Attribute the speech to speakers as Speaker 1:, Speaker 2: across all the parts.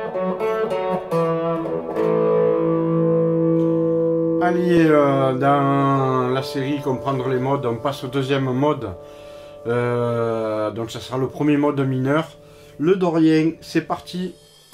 Speaker 1: Allez, dans la série Comprendre les modes, on passe au deuxième mode. Donc ça sera le premier mode mineur. Le dorien, c'est parti.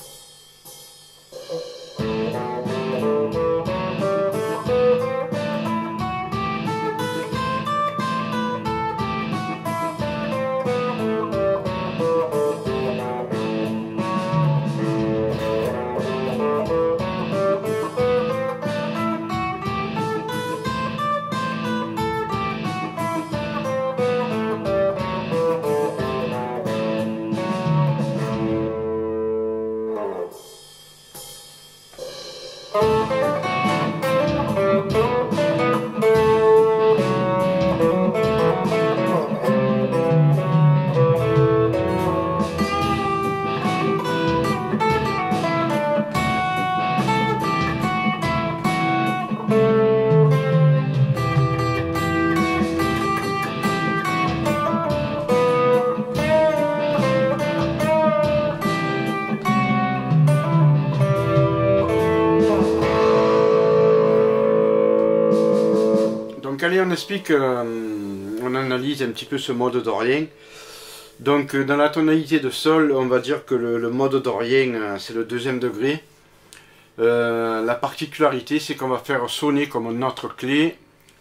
Speaker 1: Donc allez, on explique, on analyse un petit peu ce mode dorien. Donc dans la tonalité de sol, on va dire que le mode dorien, c'est le deuxième degré. La particularité, c'est qu'on va faire sonner comme notre clé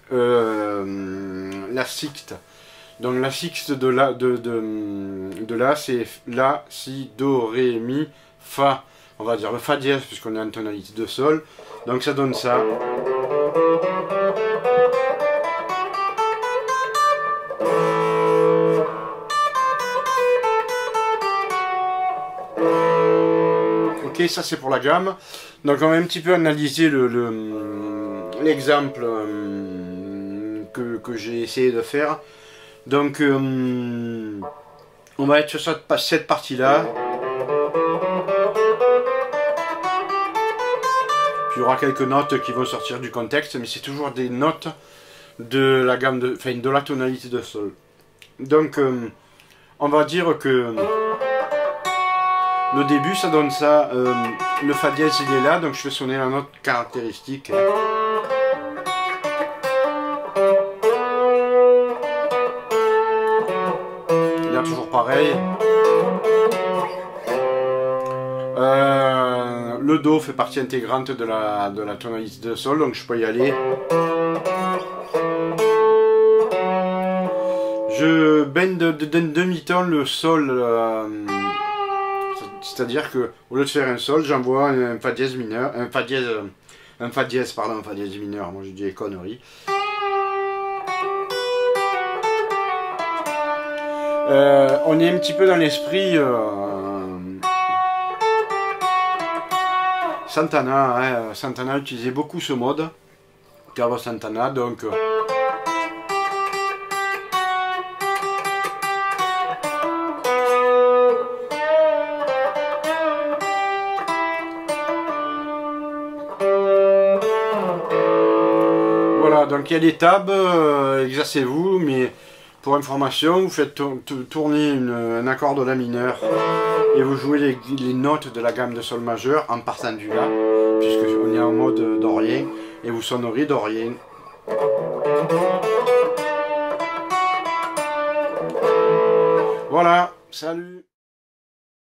Speaker 1: la sixte. Donc la sixte de la, c'est la, si, do, ré, mi, fa. On va dire le fa dièse puisqu'on est en tonalité de sol. Donc ça donne ça. Ok, ça c'est pour la gamme. Donc on va un petit peu analyser l'exemple que j'ai essayé de faire. Donc on va être sur cette partie-là. Puis il y aura quelques notes qui vont sortir du contexte, mais c'est toujours des notes de la gamme de la tonalité de sol. Donc on va dire que le début ça donne ça, le fa dièse il est là, donc je fais sonner la note caractéristique. Là toujours pareil. Le do fait partie intégrante de la tonalité de sol, donc je peux y aller. Je baigne d'un demi-ton le sol. C'est-à-dire que au lieu de faire un sol, j'envoie un fa dièse mineur, un fa dièse mineur. Moi j'ai dit des conneries. On est un petit peu dans l'esprit Santana. Hein. Santana utilisait beaucoup ce mode, Carlos Santana, donc. Voilà, donc il y a des tables, exercez-vous, mais pour information, vous faites tourner un accord de la mineur et vous jouez les notes de la gamme de sol majeur en partant du la, puisqu'on est en mode dorien, et vous sonnerez dorien. Voilà, salut!